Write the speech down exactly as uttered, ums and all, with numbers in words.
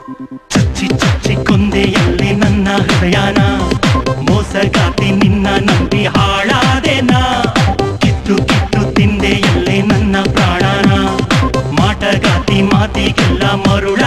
ಚಚ್ಚಿ ಚಚ್ಚಿ ಕೊಂದೆಯಲ್ಲಿ ನನ್ನ ಹೃದಯನ ಮೋಸಗಾತಿ ನಿನ್ನ ನಂಬಿ ಹಾಳಾದೆನಾ ಕಿತ್ತು ಕಿತ್ತು ತಿಂದೆಯಲ್ಲೇ ನನ್ನ ಪ್ರಾಣನ ಮಾಟಗಾತಿ ಮಾತಿಗೆಲ್ಲ ಮರುಳ